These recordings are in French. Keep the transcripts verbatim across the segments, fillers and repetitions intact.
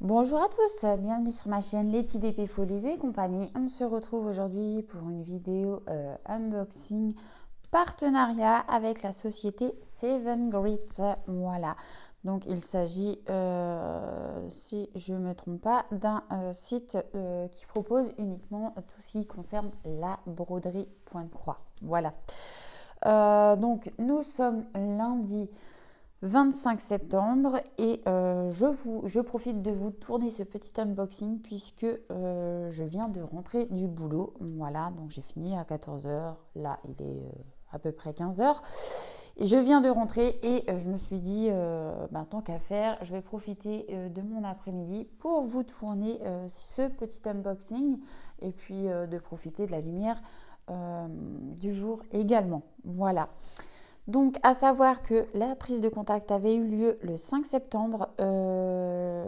Bonjour à tous, bienvenue sur ma chaîne Letty D P Folies et compagnie. On se retrouve aujourd'hui pour une vidéo euh, unboxing partenariat avec la société Seven Grit. Voilà, donc il s'agit, euh, si je ne me trompe pas, d'un euh, site euh, qui propose uniquement tout ce qui concerne la broderie Pointe-Croix. Voilà, euh, donc nous sommes lundi vingt-cinq septembre et euh, je, vous, je profite de vous tourner ce petit unboxing puisque euh, je viens de rentrer du boulot. Voilà, donc j'ai fini à quatorze heures, là il est euh, à peu près quinze heures. Et je viens de rentrer et euh, je me suis dit, euh, ben, tant qu'à faire, je vais profiter euh, de mon après-midi pour vous tourner euh, ce petit unboxing et puis euh, de profiter de la lumière euh, du jour également. Voilà. Donc, à savoir que la prise de contact avait eu lieu le cinq septembre. Euh,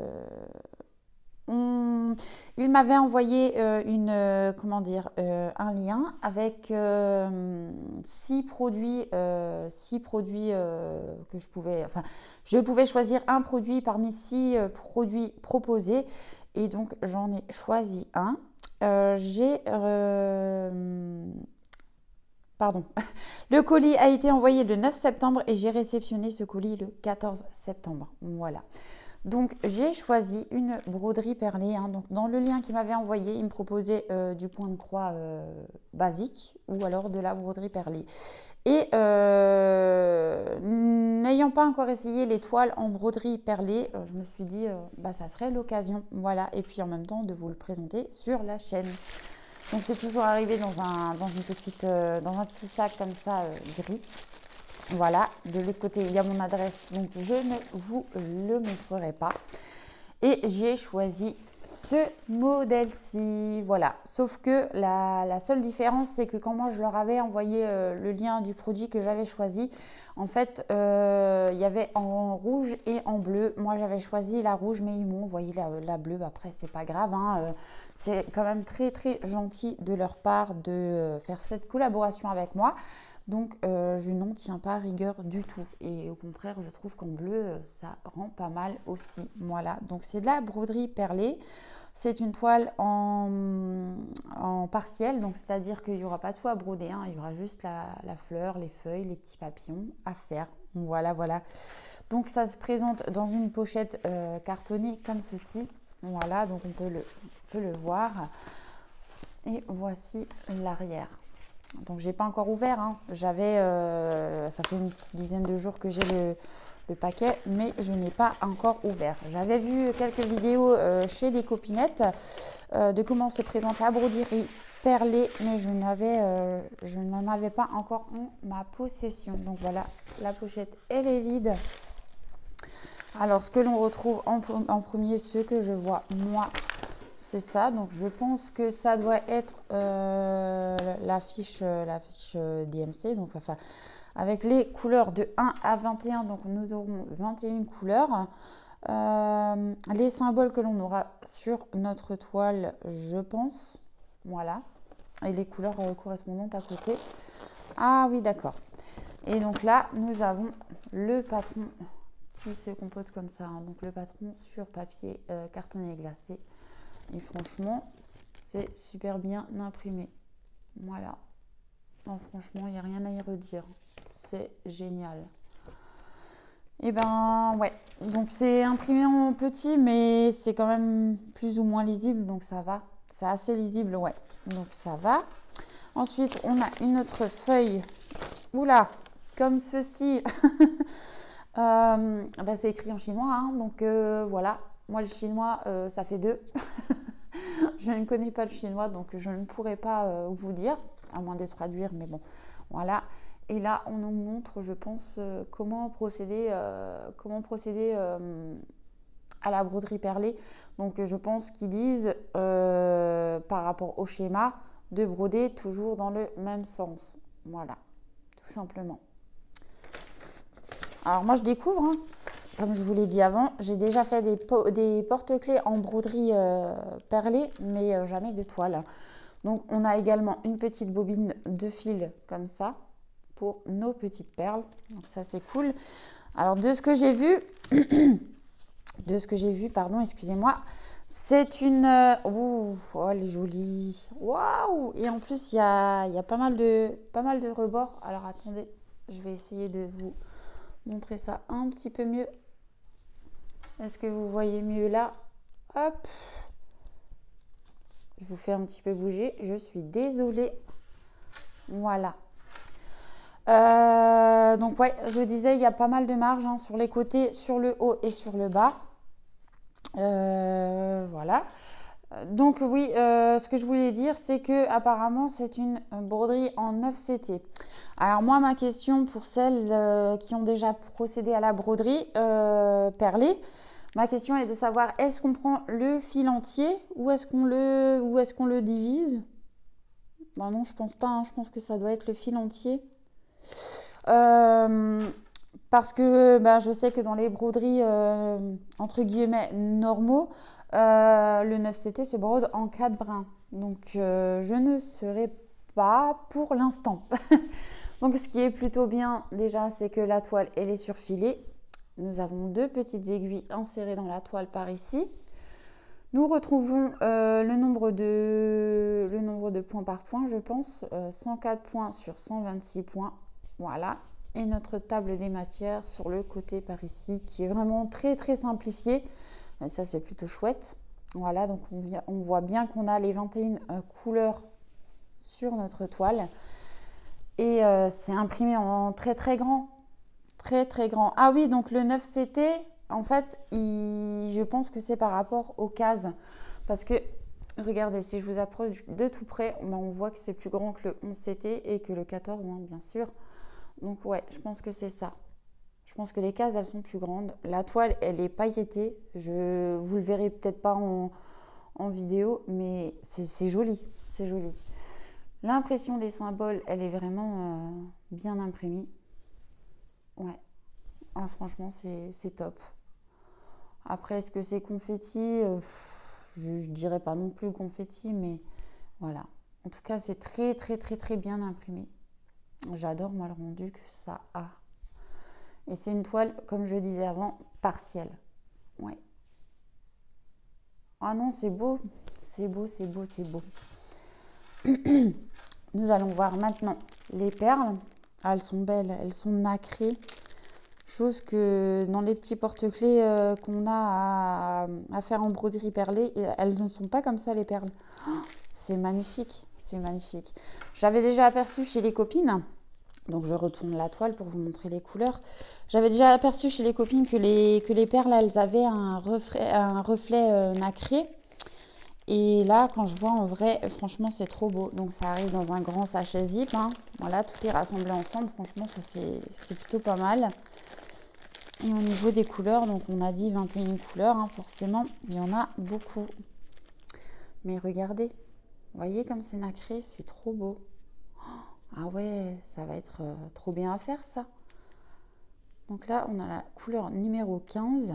on, il m'avait envoyé euh, une, euh, comment dire, euh, un lien avec euh, six produits, euh, six produits euh, que je pouvais, enfin, je pouvais choisir un produit parmi six euh, produits proposés. Et donc, j'en ai choisi un. Euh, j'ai euh, Pardon. Le colis a été envoyé le neuf septembre et j'ai réceptionné ce colis le quatorze septembre. Voilà. Donc, j'ai choisi une broderie perlée. Hein. Donc, dans le lien qu'il m'avait envoyé, il me proposait euh, du point de croix euh, basique ou alors de la broderie perlée. Et euh, n'ayant pas encore essayé les toiles en broderie perlée, euh, je me suis dit, euh, bah, ça serait l'occasion. Voilà. Et puis, en même temps, de vous le présenter sur la chaîne. Donc c'est toujours arrivé dans un, dans une petite, euh, dans un petit sac comme ça euh, gris. Voilà, de l'autre côté il y a mon adresse, donc je ne vous le montrerai pas. Et j'ai choisi ce modèle-ci, voilà. Sauf que la, la seule différence, c'est que quand moi je leur avais envoyé euh, le lien du produit que j'avais choisi, en fait, euh, il y avait en rouge et en bleu. Moi, j'avais choisi la rouge, mais ils m'ont envoyé la, la bleue. Après, c'est pas grave, hein. Euh, c'est quand même très, très gentil de leur part de faire cette collaboration avec moi. Donc, euh, je n'en tiens pas rigueur du tout. Et au contraire, je trouve qu'en bleu, ça rend pas mal aussi. Voilà, donc c'est de la broderie perlée. C'est une toile en, en partiel, donc c'est-à-dire qu'il n'y aura pas tout à broder. Hein. Il y aura juste la, la fleur, les feuilles, les petits papillons à faire. Voilà, voilà. Donc, ça se présente dans une pochette euh, cartonnée comme ceci. Voilà, donc on peut le, on peut le voir. Et voici l'arrière. Donc j'ai pas encore ouvert, hein. J'avais, euh, ça fait une petite dizaine de jours que j'ai le, le paquet, mais je n'ai pas encore ouvert. J'avais vu quelques vidéos euh, chez des copinettes euh, de comment se présente la broderie perlée, mais je n'avais, euh, je n'en avais pas encore en ma possession. Donc voilà, la pochette elle est vide. Alors ce que l'on retrouve en, en premier, ce que je vois moi, c'est ça. Donc je pense que ça doit être euh, la fiche, la fiche D M C, donc enfin avec les couleurs de un à vingt et un. Donc nous aurons vingt et une couleurs. Euh, les symboles que l'on aura sur notre toile, je pense. Voilà. Et les couleurs euh, correspondantes à côté. Ah oui, d'accord. Et donc là, nous avons le patron qui se compose comme ça. Hein. Donc le patron sur papier euh, cartonné glacé. Et franchement, c'est super bien imprimé. Voilà. Non, franchement, il n'y a rien à y redire. C'est génial. Et ben, ouais. Donc, c'est imprimé en petit, mais c'est quand même plus ou moins lisible. Donc, ça va. C'est assez lisible, ouais. Donc, ça va. Ensuite, on a une autre feuille. Oula, comme ceci. euh, ben, c'est écrit en chinois. Hein, donc, euh, voilà. Moi, le chinois, euh, ça fait deux. Je ne connais pas le chinois, donc je ne pourrais pas euh, vous dire, à moins de traduire, mais bon, voilà. Et là, on nous montre, je pense, euh, comment procéder, euh, comment procéder euh, à la broderie perlée. Donc, je pense qu'ils disent, euh, par rapport au schéma, de broder toujours dans le même sens. Voilà, tout simplement. Alors, moi, je découvre, hein. Comme je vous l'ai dit avant, j'ai déjà fait des, des porte-clés en broderie euh, perlée, mais euh, jamais de toile. Donc, on a également une petite bobine de fil comme ça pour nos petites perles. Donc, ça, c'est cool. Alors, de ce que j'ai vu, de ce que j'ai vu, pardon, excusez-moi. C'est une... Euh, ouh, oh, elle est jolie. Waouh! Et en plus, il y a, il y a pas mal de, pas mal de rebords. Alors, attendez, je vais essayer de vous montrer ça un petit peu mieux. Est-ce que vous voyez mieux là? Hop! Je vous fais un petit peu bouger. Je suis désolée. Voilà. Euh, donc, ouais, je disais, il y a pas mal de marge hein, sur les côtés, sur le haut et sur le bas. Euh, voilà. Donc oui, euh, ce que je voulais dire, c'est que apparemment c'est une broderie en neuf C T. Alors moi, ma question pour celles euh, qui ont déjà procédé à la broderie euh, perlée, ma question est de savoir est-ce qu'on prend le fil entier ou est-ce qu'on le, ou est-ce qu'on le divise? Ben non, je pense pas. Hein, je pense que ça doit être le fil entier. Euh, parce que ben, je sais que dans les broderies euh, entre guillemets normaux, euh, le neuf C T se brode en quatre brins. Donc euh, je ne serai pas pour l'instant. Donc ce qui est plutôt bien déjà, c'est que la toile elle est surfilée. Nous avons deux petites aiguilles insérées dans la toile par ici. Nous retrouvons euh, le, nombre de, le nombre de points par point, je pense, euh, cent quatre points sur cent vingt-six points. Voilà. Et notre table des matières sur le côté par ici, qui est vraiment très très simplifiée. Et ça, c'est plutôt chouette. Voilà, donc on, vient, on voit bien qu'on a les vingt et une euh, couleurs sur notre toile. Et euh, c'est imprimé en très très grand. Très très grand. Ah oui, donc le neuf C T, en fait, il, je pense que c'est par rapport aux cases. Parce que, regardez, si je vous approche de tout près, ben on voit que c'est plus grand que le onze C T et que le quatorze, hein, bien sûr. Donc ouais, je pense que c'est ça. Je pense que les cases, elles sont plus grandes. La toile, elle est pailletée. Je, vous le verrez peut-être pas en, en vidéo, mais c'est joli. C'est joli. L'impression des symboles, elle est vraiment euh, bien imprimée. Ouais. Ah, franchement, c'est top. Après, est-ce que c'est confetti? euh, Je ne dirais pas non plus confetti, mais voilà. En tout cas, c'est très, très, très, très bien imprimé. J'adore, moi, le rendu que ça a. Et c'est une toile, comme je disais avant, partielle. Ouais. Ah non, c'est beau. C'est beau, c'est beau, c'est beau. Nous allons voir maintenant les perles. Ah, elles sont belles, elles sont nacrées. Chose que dans les petits porte-clés euh, qu'on a à, à faire en broderie perlée, elles ne sont pas comme ça, les perles. Oh, c'est magnifique, c'est magnifique. J'avais déjà aperçu chez les copines. Donc je retourne la toile pour vous montrer les couleurs. J'avais déjà aperçu chez les copines que les, que les perles, elles avaient un reflet, un reflet euh, nacré. Et là, quand je vois en vrai, franchement, c'est trop beau. Donc ça arrive dans un grand sachet zip. Hein. Voilà, tout est rassemblé ensemble. Franchement, ça c'est plutôt pas mal. Et au niveau des couleurs, donc on a dit vingt et une couleurs, hein, forcément. Il y en a beaucoup. Mais regardez, vous voyez comme c'est nacré, c'est trop beau. Ah ouais, ça va être euh, trop bien à faire ça. Donc là, on a la couleur numéro quinze.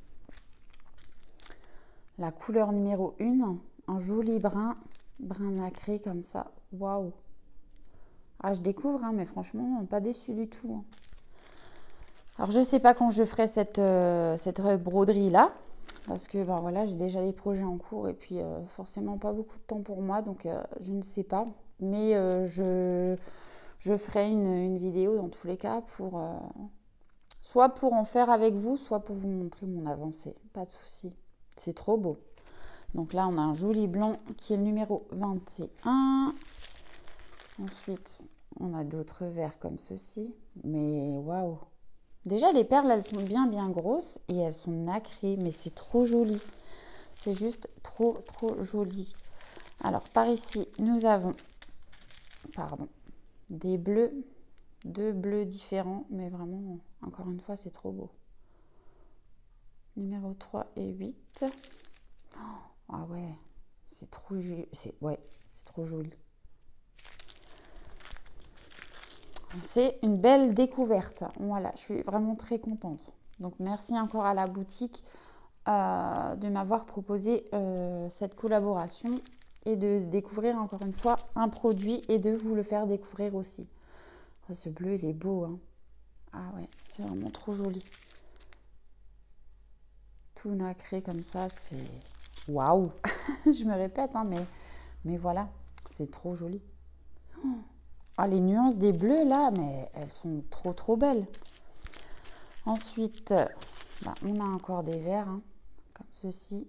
La couleur numéro un, un joli brun, brun nacré comme ça. Waouh! Ah, je découvre, hein, mais franchement, pas déçu du tout. Hein. Alors, je ne sais pas quand je ferai cette, euh, cette broderie-là. Parce que ben, voilà, j'ai déjà des projets en cours et puis euh, forcément pas beaucoup de temps pour moi. Donc, euh, je ne sais pas. Mais euh, je... Je ferai une, une vidéo dans tous les cas pour euh, soit pour en faire avec vous, soit pour vous montrer mon avancée. Pas de souci. C'est trop beau. Donc là, on a un joli blanc qui est le numéro vingt et un. Ensuite, on a d'autres verts comme ceci. Mais waouh! Déjà, les perles, elles sont bien, bien grosses et elles sont nacrées. Mais c'est trop joli. C'est juste trop, trop joli. Alors, par ici, nous avons... Pardon. Des bleus, deux bleus différents, mais vraiment, encore une fois, c'est trop beau. Numéro trois et huit. Oh, ah ouais, c'est trop, ouais, c'est trop joli. C'est une belle découverte. Voilà, je suis vraiment très contente. Donc, merci encore à la boutique euh, de m'avoir proposé euh, cette collaboration et de découvrir encore une fois un produit et de vous le faire découvrir aussi. Oh, ce bleu, il est beau. Hein. Ah ouais, c'est vraiment trop joli. tout nacré comme ça, c'est waouh. Je me répète, hein, mais, mais voilà, c'est trop joli. Ah, les nuances des bleus là, mais elles sont trop trop belles. Ensuite, bah, on a encore des verts, hein, comme ceci.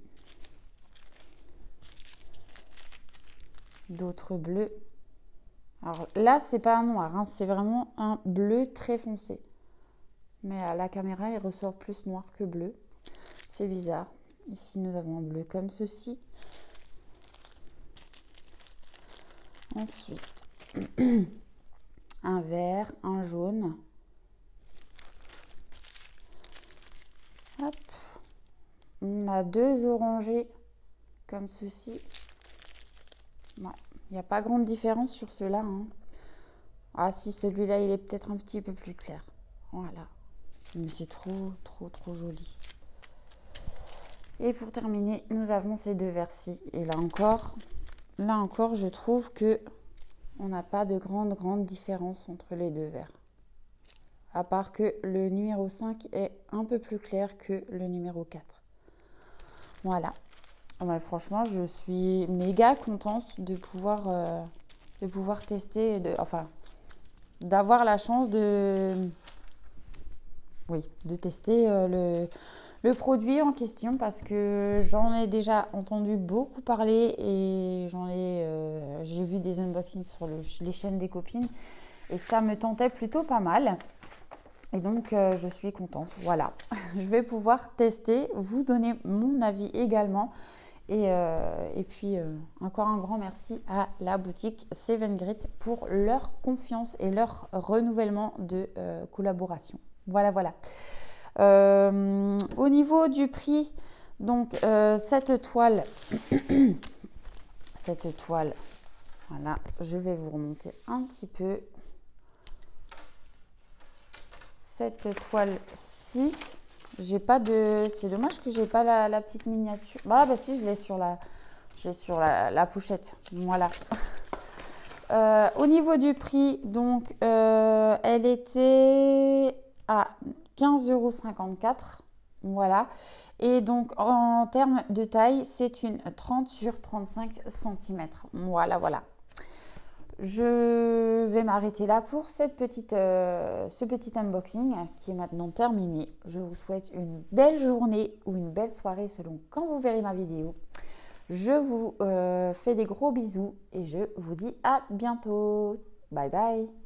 D'autres bleus. Alors là, c'est pas un noir, hein, c'est vraiment un bleu très foncé. Mais à la caméra, il ressort plus noir que bleu. C'est bizarre. Ici, nous avons un bleu comme ceci. Ensuite, un vert, un jaune. Hop. On a deux orangés comme ceci. Ouais. Il n'y a pas grande différence sur ceux-là. Hein. Ah si, celui-là, il est peut-être un petit peu plus clair. Voilà. Mais c'est trop, trop, trop joli. Et pour terminer, nous avons ces deux verres-ci. Et là encore, là encore, je trouve que on n'a pas de grande, grande différence entre les deux verres. À part que le numéro cinq est un peu plus clair que le numéro quatre. Voilà. Ouais, franchement, je suis méga contente de pouvoir, euh, de pouvoir tester, de, enfin, d'avoir la chance de, oui, de tester euh, le, le produit en question parce que j'en ai déjà entendu beaucoup parler et j'en ai, euh, j'ai vu des unboxings sur le, les chaînes des copines et ça me tentait plutôt pas mal. Et donc, euh, je suis contente. Voilà, je vais pouvoir tester, vous donner mon avis également. Et, euh, et puis, euh, encore un grand merci à la boutique Seven Grit pour leur confiance et leur renouvellement de euh, collaboration. Voilà, voilà. Euh, au niveau du prix, donc, euh, cette toile, cette toile, voilà, je vais vous remonter un petit peu. Cette toile-ci, j'ai pas de... C'est dommage que j'ai pas la, la petite miniature. Bah, bah si, je l'ai sur la, je l'ai sur la, la pochette. Voilà. Euh, au niveau du prix, donc, euh, elle était à quinze euros cinquante-quatre. Voilà. Et donc, en termes de taille, c'est une trente sur trente-cinq centimètres. Voilà, voilà. Je vais m'arrêter là pour cette petite, euh, ce petit unboxing qui est maintenant terminé. Je vous souhaite une belle journée ou une belle soirée selon quand vous verrez ma vidéo. Je vous euh, fais des gros bisous et je vous dis à bientôt. Bye bye.